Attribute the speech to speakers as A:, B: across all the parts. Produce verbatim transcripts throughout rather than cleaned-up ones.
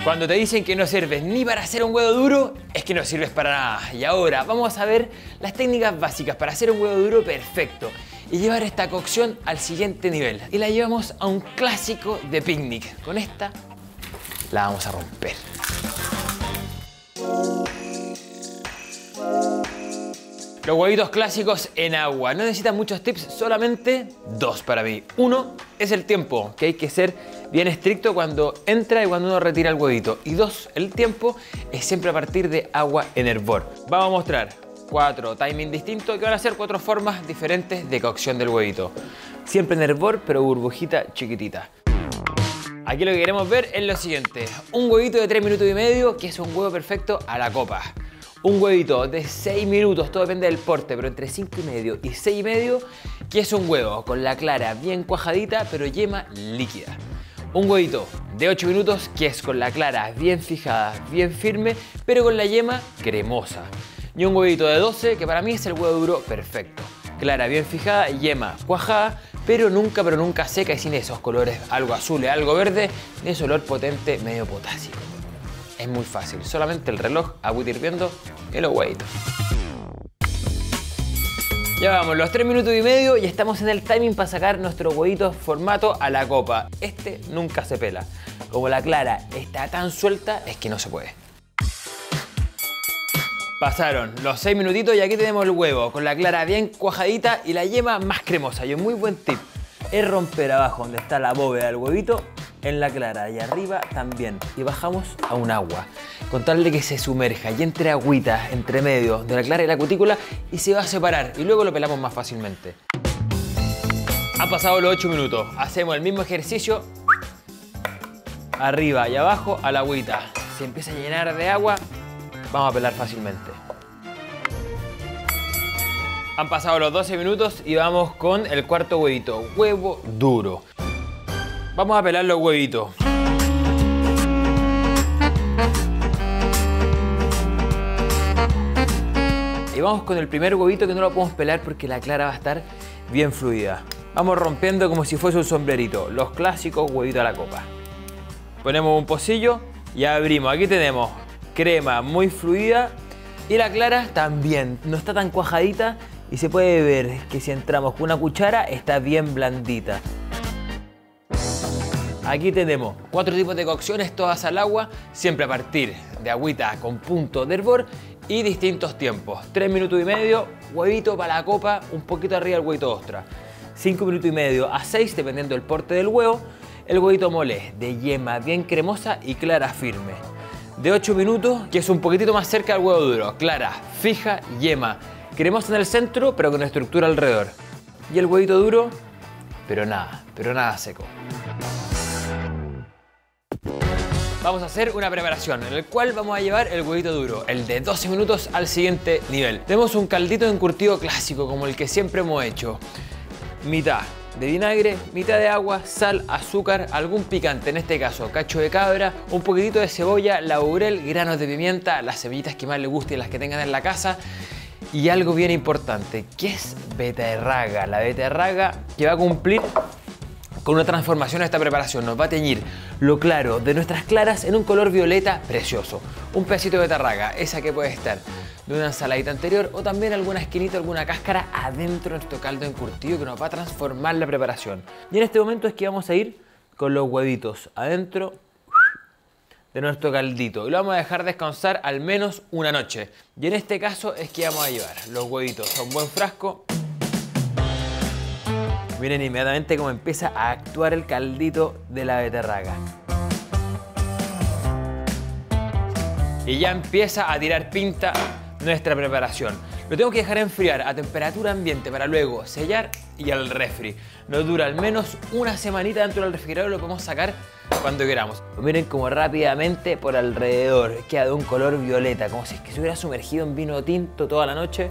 A: Cuando te dicen que no sirves ni para hacer un huevo duro, es que no sirves para nada. Y ahora vamos a ver las técnicas básicas para hacer un huevo duro perfecto y llevar esta cocción al siguiente nivel. Y la llevamos a un clásico de picnic. Con esta la vamos a romper. Los huevitos clásicos en agua. No necesitan muchos tips, solamente dos para mí. Uno es el tiempo, que hay que ser bien estricto cuando entra y cuando uno retira el huevito. Y dos, el tiempo es siempre a partir de agua en hervor. Vamos a mostrar cuatro timing distintos que van a ser cuatro formas diferentes de cocción del huevito. Siempre en hervor, pero burbujita chiquitita. Aquí lo que queremos ver es lo siguiente. Un huevito de tres minutos y medio, que es un huevo perfecto a la copa. Un huevito de seis minutos, todo depende del porte, pero entre cinco y medio y seis y medio, que es un huevo con la clara bien cuajadita, pero yema líquida. Un huevito de ocho minutos, que es con la clara bien fijada, bien firme, pero con la yema cremosa. Y un huevito de doce, que para mí es el huevo duro perfecto. Clara bien fijada, yema cuajada, pero nunca, pero nunca seca y sin esos colores algo azules, algo verde, ni ese olor potente medio potásico. Es muy fácil, solamente el reloj, agüita hirviendo y los huevitos. Ya vamos, los tres minutos y medio y estamos en el timing para sacar nuestro huevito formato a la copa. Este nunca se pela. Como la clara está tan suelta, es que no se puede. Pasaron los seis minutitos y aquí tenemos el huevo con la clara bien cuajadita y la yema más cremosa. Y un muy buen tip es romper abajo donde está la bóveda del huevito en la clara y arriba también. Y bajamos a un agua. Con tal de que se sumerja y entre agüita, entre medio de la clara y la cutícula y se va a separar. Y luego lo pelamos más fácilmente. Han pasado los ocho minutos. Hacemos el mismo ejercicio. Arriba y abajo a la agüita. Se empieza a llenar de agua. Vamos a pelar fácilmente. Han pasado los doce minutos y vamos con el cuarto huevito. Huevo duro. Vamos a pelar los huevitos. Y vamos con el primer huevito que no lo podemos pelar porque la clara va a estar bien fluida. Vamos rompiendo como si fuese un sombrerito. Los clásicos huevitos a la copa. Ponemos un pocillo y abrimos. Aquí tenemos crema muy fluida y la clara también. No está tan cuajadita y se puede ver que si entramos con una cuchara está bien blandita. Aquí tenemos cuatro tipos de cocciones, todas al agua, siempre a partir de agüita con punto de hervor y distintos tiempos. tres minutos y medio, huevito para la copa, un poquito arriba el huevito ostra. cinco minutos y medio a seis, dependiendo del porte del huevo, el huevito mole de yema bien cremosa y clara firme. De ocho minutos, que es un poquitito más cerca del huevo duro, clara, fija, yema, cremosa en el centro, pero con estructura alrededor. Y el huevito duro, pero nada, pero nada seco. Vamos a hacer una preparación en el cual vamos a llevar el huevito duro, el de doce minutos, al siguiente nivel. Tenemos un caldito de encurtido clásico como el que siempre hemos hecho. Mitad de vinagre, mitad de agua, sal, azúcar, algún picante, en este caso cacho de cabra, un poquitito de cebolla, laurel, granos de pimienta, las semillitas que más les gusten y las que tengan en la casa. Y algo bien importante, que es beterraga. La beterraga que va a cumplir con una transformación a esta preparación. Nos va a teñir lo claro de nuestras claras en un color violeta precioso. Un pedacito de beterraga, esa que puede estar de una ensaladita anterior o también alguna esquinita, alguna cáscara adentro de nuestro caldo encurtido que nos va a transformar la preparación. Y en este momento es que vamos a ir con los huevitos adentro de nuestro caldito y lo vamos a dejar descansar al menos una noche. Y en este caso es que vamos a llevar los huevitos a un buen frasco. Miren inmediatamente cómo empieza a actuar el caldito de la beterraga. Y ya empieza a tirar pinta nuestra preparación. Lo tengo que dejar enfriar a temperatura ambiente para luego sellar y al refri. Nos dura al menos una semanita dentro del refrigerador, lo podemos sacar cuando queramos. Miren cómo rápidamente por alrededor queda de un color violeta, como si es que se hubiera sumergido en vino tinto toda la noche.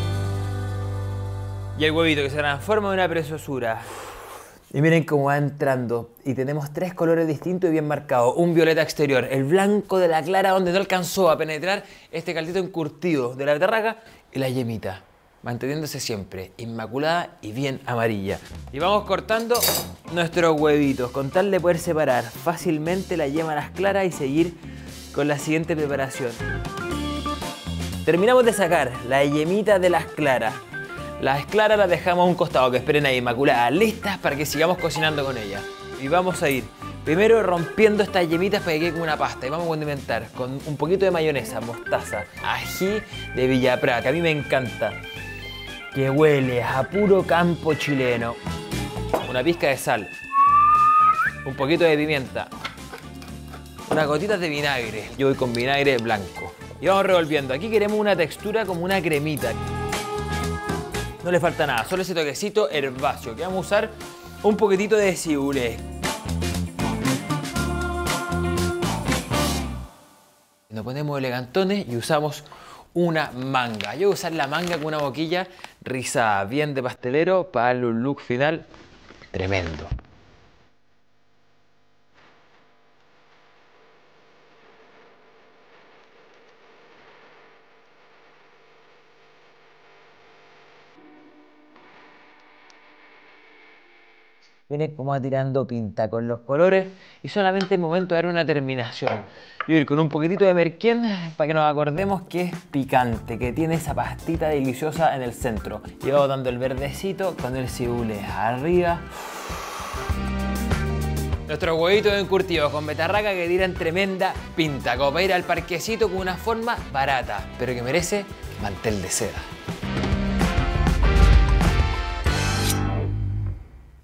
A: Y el huevito que se transforma en una preciosura. Y miren cómo va entrando. Y tenemos tres colores distintos y bien marcados. Un violeta exterior, el blanco de la clara donde no alcanzó a penetrar este caldito encurtido de la beterraga y la yemita. manteniéndose siempre inmaculada y bien amarilla. Y vamos cortando nuestros huevitos, con tal de poder separar fácilmente la yema a las claras y seguir con la siguiente preparación. Terminamos de sacar la yemita de las claras. Las claras las dejamos a un costado, que esperen ahí inmaculadas, listas para que sigamos cocinando con ellas. Y vamos a ir primero rompiendo estas yemitas para que quede como una pasta, y vamos a condimentar con un poquito de mayonesa, mostaza, ají de Villaprá, que a mí me encanta, que huele a puro campo chileno. Una pizca de sal, un poquito de pimienta, unas gotitas de vinagre. Yo voy con vinagre blanco. Y vamos revolviendo. Aquí queremos una textura como una cremita. No le falta nada, solo ese toquecito herbáceo, que vamos a usar un poquitito de cibulet. Nos ponemos elegantones y usamos una manga. Yo voy a usar la manga con una boquilla rizada, bien de pastelero, para darle un look final tremendo. Viene como tirando pinta con los colores y solamente es momento de dar una terminación. Y ir con un poquitito de merquén para que nos acordemos que es picante, que tiene esa pastita deliciosa en el centro. Y vamos dando el verdecito con el cibulet arriba. Nuestros huevitos encurtidos con betarraca que tiran tremenda pinta, como para ir al parquecito con una forma barata, pero que merece mantel de seda.